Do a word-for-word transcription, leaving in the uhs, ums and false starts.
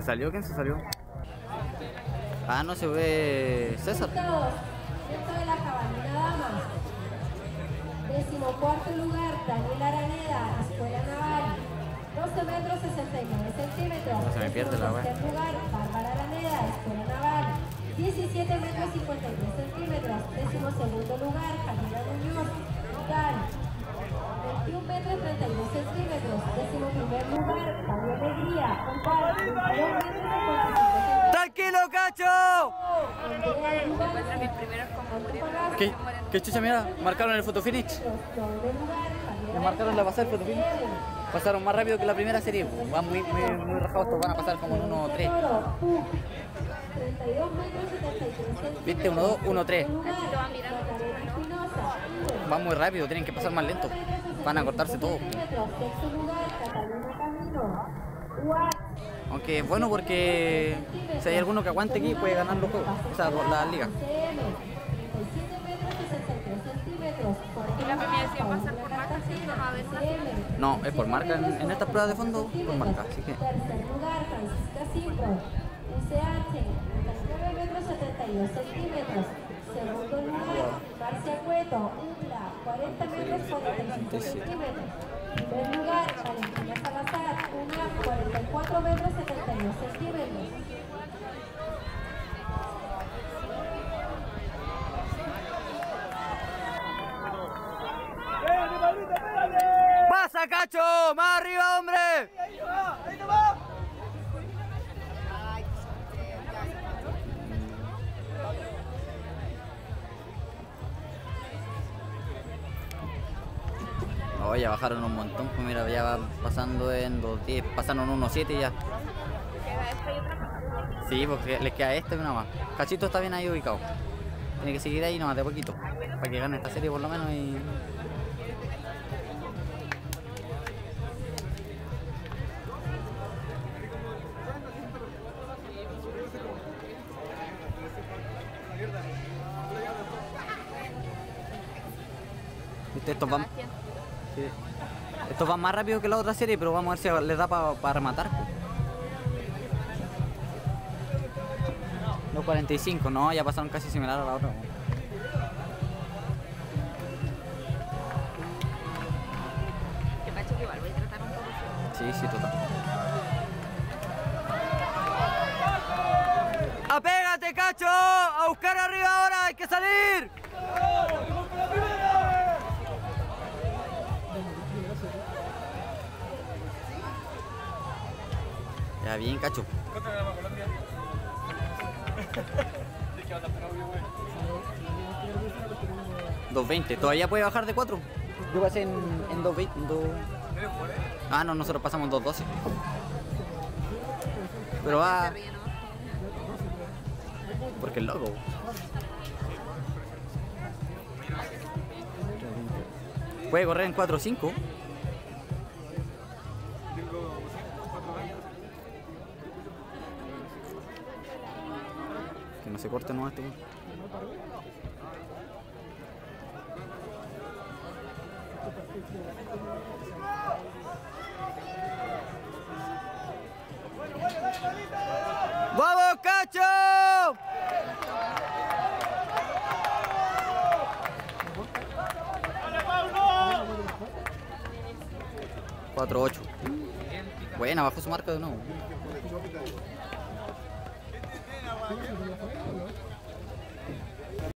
salió? ¿Quién se salió? Ah, no se ve César. Dentro de la cabalina Damas. Decimocuarto lugar, Daniel Araneda, Escuela Naval. doce metros sesenta y nueve centímetros. No se me pierde la wea. Tercer lugar, Bárbara Araneda, Escuela Naval. diecisiete metros cincuenta y tres centímetros. Décimo segundo lugar, Camila Muñoz, Gal. veintiún metros treinta y dos centímetros. Décimo primer lugar, Pablo Alegría, Gal. veintidós metros cincuenta y cinco centímetros. ¡Tranquilo, Cacho! ¿Qué, ¿Qué chucha, mira? Marcaron el photo finish. Le marcaron la pasada del photo finish. Pasaron más rápido que la primera serie. Van muy, muy, muy rajados, estos van a pasar como en uno tres. ¿Viste? uno dos, uno tres. Van muy rápido, tienen que pasar más lento. Van a cortarse todo. Aunque es bueno porque si hay alguno que aguante aquí puede ganar los juegos, o sea, la liga. ¿Y la premiación va a ser por marca, sí? ¿No va a haber más? No, es por marca, en, en estas pruebas de fondo, por marca, así que... Tercer lugar, Francisca Simbo, U C H, nueve metros setenta y dos centímetros. Segundo lugar, Marcia Cueto, UNLA, cuarenta metros cuarenta y cinco centímetros. Primer lugar, Valentina Salazar, UNLA, cuarenta y cuatro metros setenta y dos centímetros. ¡Pasa, Cacho! ¡Más arriba, hombre! ¡Ahí va! ¡Ahí va! No, ya bajaron un montón, pues mira, ya van pasando en dos diez, pasaron uno siete ya. ¿Queda esta y otra más? Sí, porque les queda este y una más. Cachito está bien ahí ubicado. Tiene que seguir ahí nomás de poquito, para que gane esta serie por lo menos y... ¿Viste? Estos van... Sí. Estos van más rápido que la otra serie, pero vamos a ver si les da para pa rematar. dos cuarenta y cinco, no, ya pasaron casi similar a la otra. Que Pacho que igual voy a tratar un poco. Sí, sí, total. ¡Apégate, Cacho! ¡A buscar arriba ahora! ¡Hay que salir! Ya bien, Cacho. dos veinte, todavía puede bajar de cuatro. Yo pasé en, en dos veinte. En dos... Ah, no, nosotros pasamos en dos doce. Pero va. Porque es loco. Puede correr en cuatro cinco. Que no se corte nomás este. ¡Vamos, Cacho! cuatro ocho. Buena, bajó su marca de nuevo.